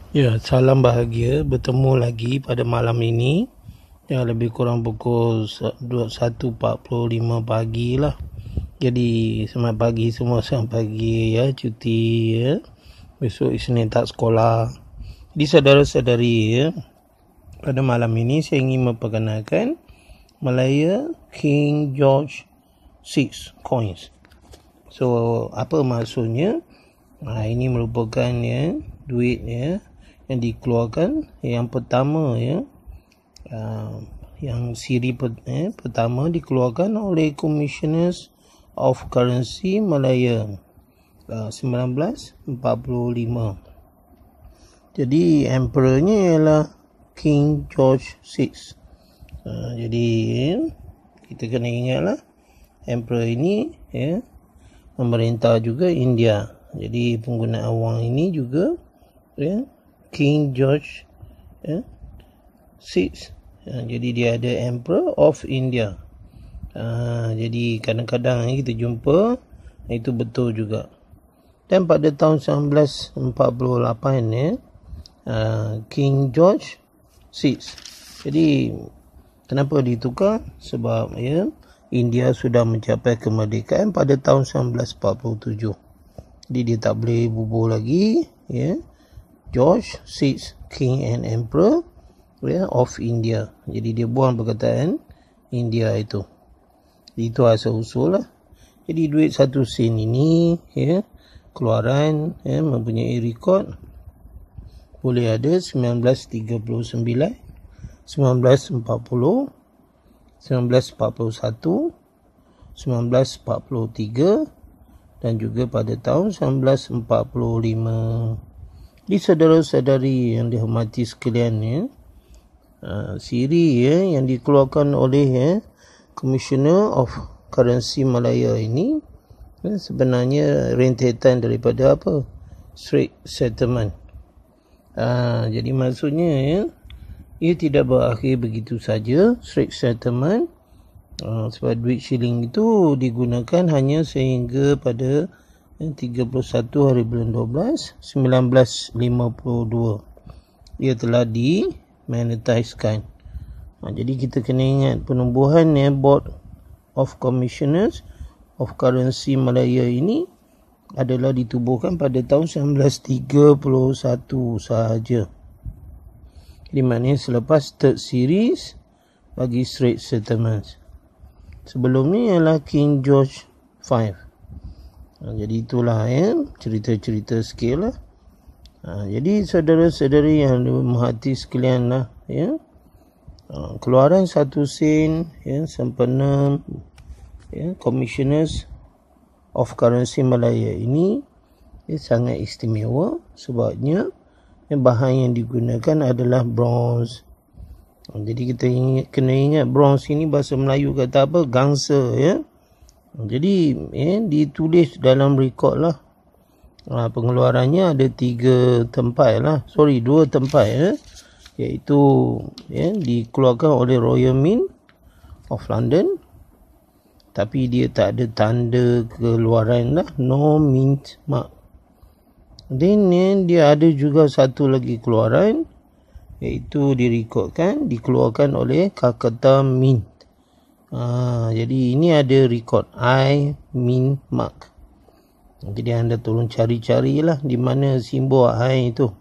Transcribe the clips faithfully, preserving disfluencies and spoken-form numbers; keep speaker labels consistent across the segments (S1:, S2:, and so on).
S1: Ya, salam bahagia, bertemu lagi pada malam ini. Ya, lebih kurang pukul satu empat puluh lima pagi lah. Jadi, selamat pagi semua, selamat pagi ya, cuti ya. Besok Isnin tak sekolah. Jadi, saudara-saudari ya, pada malam ini saya ingin memperkenalkan Malaya King George six coins. So, apa maksudnya? Nah, ini merupakan ya, duit ya, yang dikeluarkan yang pertama ya, uh, yang siri per, eh, pertama dikeluarkan oleh Commissioners of Currency Malaya uh, sembilan belas empat puluh lima. Jadi emperornya ialah King George six. Uh, jadi kita kena ingatlah emperor ini ya, memerintah juga India. Jadi penggunaan wang ini juga ya, King George ya, six. Ya, jadi dia ada Emperor of India. Ha, jadi kadang-kadang kita jumpa itu betul juga. Dan pada tahun seribu sembilan ratus empat puluh lapan ya, uh, King George six. Jadi kenapa ditukar? Sebab ya, India sudah mencapai kemerdekaan pada tahun seribu sembilan ratus empat puluh tujuh. Jadi dia tak boleh bubuh lagi ya. George six, King and Emperor ya, of India. Jadi dia buang perkataan India itu. Itu asal usul lah. Jadi duit satu sen ini ya, keluaran ya, mempunyai rekod boleh ada seribu sembilan ratus tiga puluh sembilan, seribu sembilan ratus empat puluh, seribu sembilan ratus empat puluh satu, seribu sembilan ratus empat puluh tiga dan juga pada tahun seribu sembilan ratus empat puluh lima. Di saudara-saudari yang dihormati sekalian ya, uh, siri ya, yang dikeluarkan oleh ya, Commissioner of Currency Malaya ini ya, sebenarnya rentetan daripada apa? Strait Settlement. Uh, jadi maksudnya ya, ia tidak berakhir begitu saja Strait Settlement. Uh, sebab duit shilling itu digunakan hanya sehingga pada tiga puluh satu hari bulan dua belas seribu sembilan ratus lima puluh dua. Ia telah dimonetizekan. Ha, jadi kita kena ingat penumbuhan ya, Board of Commissioners of Currency Malaya ini adalah ditubuhkan pada tahun seribu sembilan ratus tiga puluh satu sahaja. Di mana selepas third series bagi Strait Settlements. Sebelum ni ialah King George five. Ha, jadi itulah ya, cerita-cerita sikit lah. Ha, jadi saudara-saudari yang dimerhati sekalian lah ya, ha, keluaran satu sen ya, sempena ya, Commissioners of Currency Malaya ini ya, sangat istimewa sebabnya ya, bahan yang digunakan adalah bronze. Ha, jadi kita ingat, kena ingat bronze ini bahasa Melayu kata apa? Gangsa ya. Jadi eh, ditulis dalam rekod lah. Ha, pengeluarannya ada tiga tempat lah. Sorry, dua tempat ya. Iaitu eh, dikeluarkan oleh Royal Mint of London. Tapi dia tak ada tanda keluaran lah. No mint mark. Dan eh, dia ada juga satu lagi keluaran. Iaitu direkodkan, dikeluarkan oleh Calcutta Mint. Ha, jadi ini ada rekod I Mint Mark. Jadi anda tolong cari-carilah di mana simbol I itu.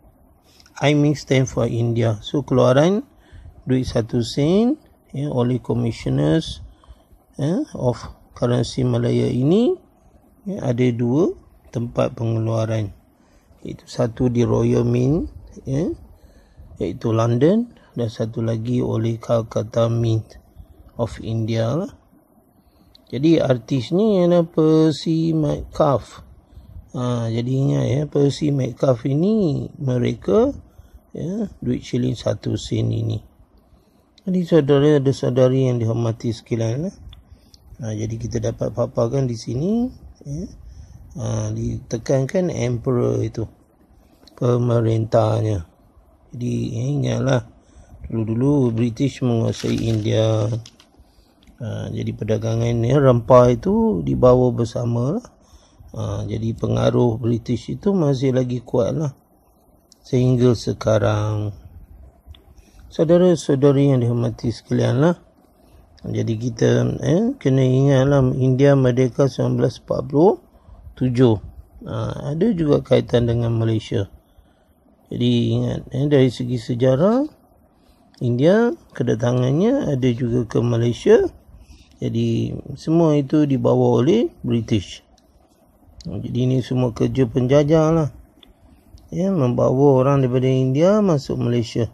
S1: I Mint stand for India. So keluaran duit satu sen ya, oleh Commissioners ya, of Currency Malaya ini ya, ada dua tempat pengeluaran. Itu satu di Royal Mint ya, iaitu London, dan satu lagi oleh Calcutta Mint of India lah. Jadi artisnya ialah Percy Metcalfe. Ha, jadi ingat ya, Percy Metcalfe ini mereka ya, duit shilling satu sen ini. Jadi saudara dan saudari yang dihormati sekalian lah. Ha, jadi kita dapat paparkan di sini ya, ha, ditekankan emperor itu, pemerintahnya. Jadi ya, ingatlah dulu-dulu British menguasai India. Ha, jadi perdagangan ya, rempah itu dibawa bersama lah. Ha, jadi pengaruh British itu masih lagi kuat lah. sehingga sekarang. Saudara-saudari yang dihormati sekalian lah, jadi kita eh, kena ingatlah India merdeka seribu sembilan ratus empat puluh tujuh. Ha, ada juga kaitan dengan Malaysia. Jadi ingat eh, dari segi sejarah, India kedatangannya ada juga ke Malaysia. Jadi semua itu dibawa oleh British. Jadi ini semua kerja penjajah lah, ya, membawa orang daripada India masuk Malaysia.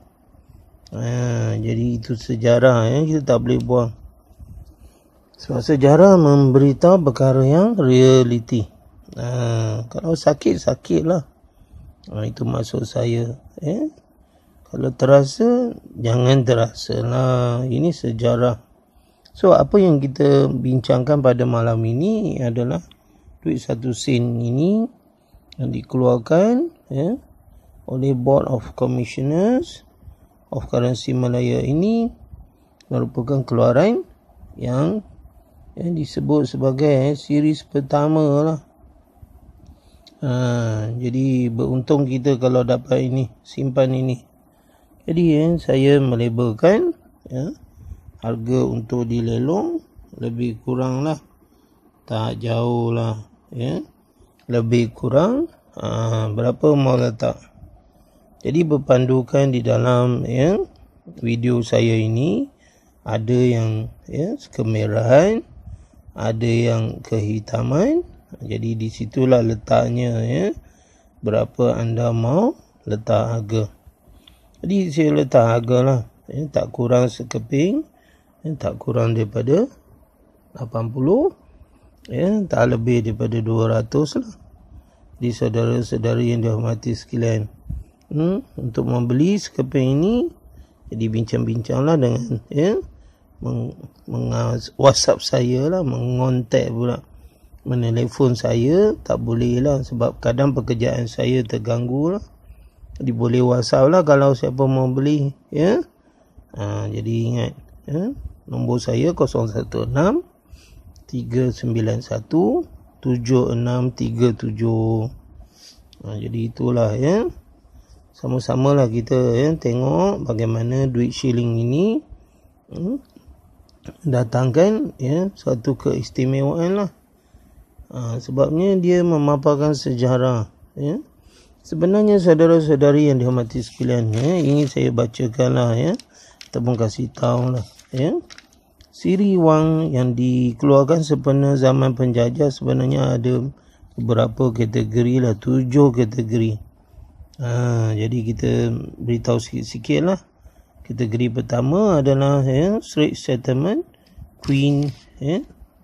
S1: Ha, jadi itu sejarah, ya, kita tak boleh buang. Sebab sejarah memberitahu perkara yang realiti. Ha, kalau sakit, sakit lah. Ha, itu maksud saya. Eh? Kalau terasa, jangan terasa lah. Ini sejarah. So, apa yang kita bincangkan pada malam ini adalah duit satu sen ini yang dikeluarkan eh, oleh Board of Commissioners of Currency Malaya ini merupakan keluaran yang eh, disebut sebagai eh, series pertama lah. Ha, jadi beruntung kita kalau dapat ini, simpan ini. Jadi eh, saya melabelkan ya, harga untuk dilelong lebih kurang lah, tak jauh lah, ya, lebih kurang ha, berapa mau letak. Jadi berpandukan di dalam ya, video saya ini ada yang ya, kemerahan, ada yang kehitaman. Jadi di situlah letaknya ya, berapa anda mau letak harga. Jadi saya letak harga lah, ya, tak kurang sekeping, ya, tak kurang daripada lapan puluh, ya, tak lebih daripada dua ratus lah. Jadi saudara-saudari yang dihormati sekalian, hmm, untuk membeli sekeping ini, jadi bincang-bincanglah dengan ya, meng, meng, WhatsApp saya lah, mengontak pula, menelefon saya tak boleh lah, sebab kadang pekerjaan saya terganggu lah. Jadi boleh WhatsApp lah kalau siapa mau beli, ya. Ha, jadi ingat, ya, nombor saya kosong satu enam tiga sembilan satu tujuh enam tiga tujuh. Ha, jadi itulah ya. Sama-sama lah kita ya, tengok bagaimana duit shilling ini hmm, datangkan ya, satu keistimewaan lah. Ha, sebabnya dia memaparkan sejarah ya. Sebenarnya saudara-saudari yang dihormati sekalian, ya, ingin saya bacakanlah ya, ataupun kasih tahu lah ya. Siri wang yang dikeluarkan sempena zaman penjajah sebenarnya ada beberapa kategori lah, tujuh kategori. Ha, jadi kita beritahu sikit-sikit lah. Kategori pertama adalah ya, Straits Settlement Queen ya,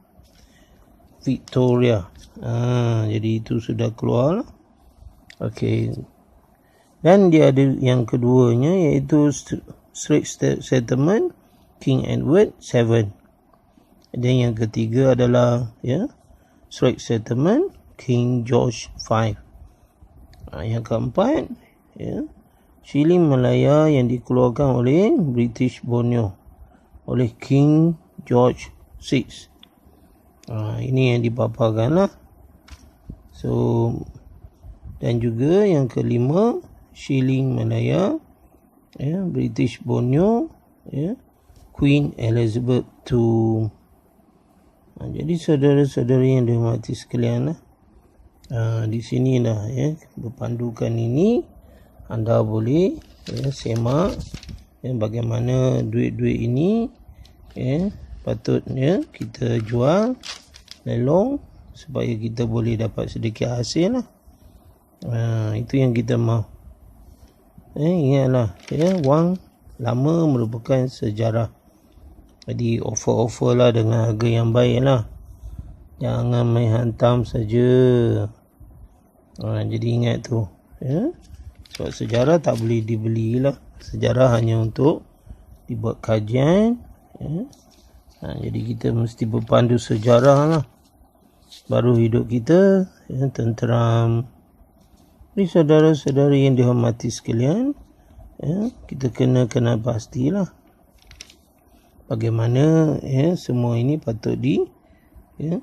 S1: Victoria. Ha, jadi itu sudah keluar lah. Okey. Dan dia ada yang keduanya iaitu Straits Settlement King Edward the seventh. Dan yang ketiga adalah ya, Straits Settlement King George the fifth. Ha, yang keempat ya, shilling Malaya yang dikeluarkan oleh British Borneo oleh King George the sixth. Ha, ini yang dipaparkan lah. So, dan juga yang kelima, shilling Malaya ya, British Borneo ya, Queen Elizabeth the second. Ha, jadi saudara-saudari yang dihormati sekalian lah, ha, di sini dah ya, berpandukan ini anda boleh ya, semak ya, bagaimana duit-duit ini ya, patutnya kita jual lelong supaya kita boleh dapat sedikit hasil lah. Ha, itu yang kita mahu. Eh, ingatlah ya, wang lama merupakan sejarah. Jadi offer-offer lah dengan harga yang baik lah. Jangan main hantam saja. Ha, jadi ingat tu ya. Sebab sejarah tak boleh dibeli lah. Sejarah hanya untuk dibuat kajian ya. Ha, jadi kita mesti berpandu sejarah lah, baru hidup kita ya, tenteram. Jadi saudara-saudari yang dihormati sekalian ya, kita kena kenal pastilah bagaimana ya, semua ini patut di ya,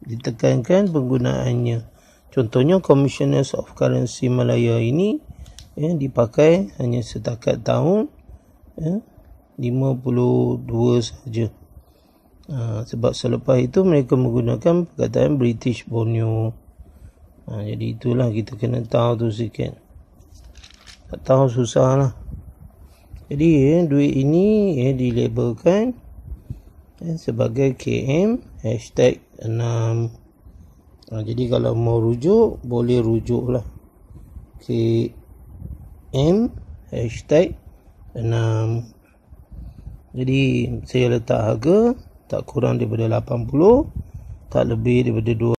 S1: ditekankan penggunaannya. Contohnya Commissioners of Currency Malaya ini ya, dipakai hanya setakat tahun ya, lima puluh dua saja. Ha, sebab selepas itu mereka menggunakan perkataan British Borneo. Ha, jadi itulah kita kena tahu tu sikit. Tak tahu susah lah. Jadi ya, duit ini ya, dilabelkan ya, sebagai K M hashtag enam. Ha, jadi kalau mau rujuk, boleh rujuk lah K M hashtag enam. Jadi saya letak harga tak kurang daripada lapan puluh, tak lebih daripada dua